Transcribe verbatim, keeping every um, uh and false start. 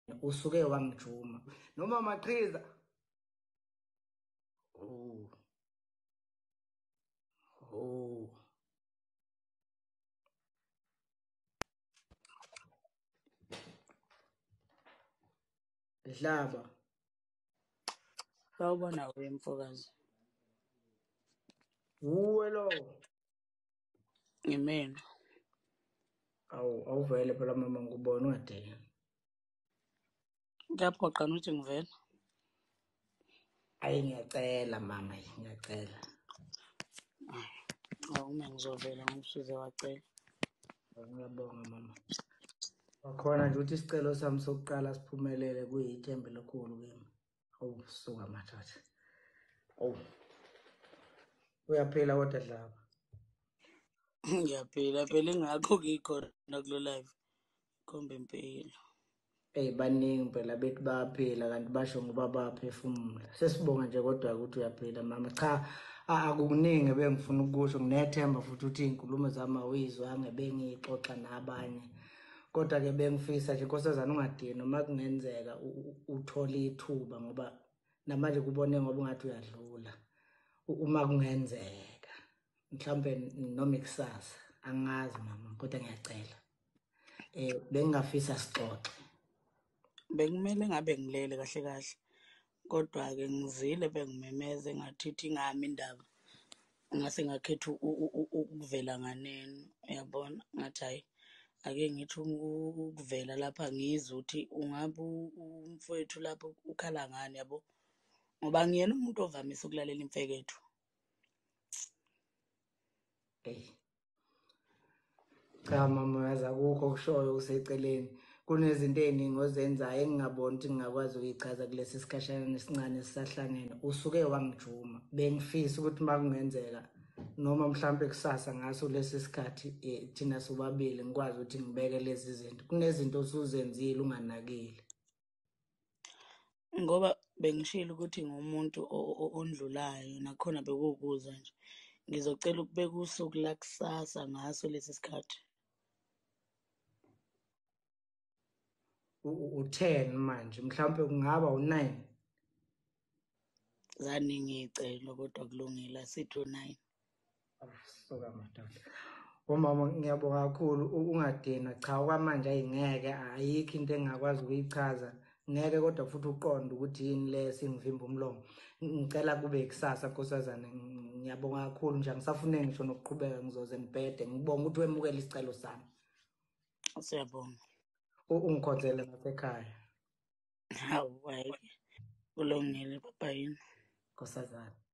usuke wangijuma noma maqhiza. Oh oh Dlaba sawubona wemfokazi. uwe lo. Ngimena. Awu awuvele phela mama ngubona wadela. Ngiyaphoqa ukuthi ngivela. Ayi ngiyacela mama, ngiyacela. Awu uma ngizovela ngisuze wacela. Ngiyabonga mama. Wakhona nje ukuthi isicelo sami sokuqala siphumelele kuyithembe lokhulu kimi. Awu suka mathatha. Awu. Uyaphila kodwa Dlaba. Ngiyaphila phela ingakho ngikhona kulo live. Khombe impilo. Hey baningi phela bethi bayaphila kanti basho ngoba bayaphefumula. Sesibonga nje kodwa ukuthi uyaphila mama. Cha akukuningi bengifuna ukusho, nginethemba futhi ukuthi izinkulumo zami awuyizwanga bengixoxa nabanye. Kodwa ke bengifisa nje nkosazana ungadini noma kungenzeka uthola ithuba ngoba namanje kubone ngoba ungathi uyadlula. Uma kungenzeka mhlambe noma ikusasa angazi mama kodwa ngiyacela. Eh bengingafisa sixoxe. Bekumele ngabe ngilele kahle kahle. Kodwa ke ngizile bengimemeze ngathithi ingami indaba. Ngase ngakhetha ukuvela nganeno, uyabona? Ngathi hayi ake ngithi ukuvela lapha ngizwe ukuthi ungabe umfowethu lapho ukhala ngani yabo. Ngoba ngiyena umuntu ovamise ukulalela imfeketho. Hey. Cha mama yazi akukho okushoyo useceleni. Kunezinto eziningi ozenzayo engingaboni ukuthi ngingakwazi ukuyichaza kulesi sikhashana esincane esisahlangene. Usuke wangijuma. Bengifisa ukuthi makungenzeka noma mhlambe kusasa ngaso lesi sikhathi thina sobabili ngikwazi ukuthi ngibeke lezi zinto. Kunezinto osuzenzile unganakile. Ngoba bengishilo ukuthi ngumuntu ondlulayo nakhona bekuwukuza nje. Ngizocela ukubeka usuku la kusasa ngaso lesi sikhathi. U-ten manje mhlawumbe kungaba u-nine. Zaningi icelo kodwa kulungile sithi u-nine. Awusuka madodana. Umama ngiyabonga kakhulu ungadina cha okwamanje ayingeke ayikho into engakwazi ukuyichaza. Ngeke kodwa futhi uqonde ukuthi yini le singivimba umlomo. Ngicela kube ikusasa nkosazana, ngiyabonga kakhulu nje angisafune ngisho nokuqhubeka ngizoze ngibhede ngibonga ukuthi wemukele isicelo sami. Siyabonga. Ungikhonzele ngasekhaya. Hawu hayi kulungile papa yini Nkosazana.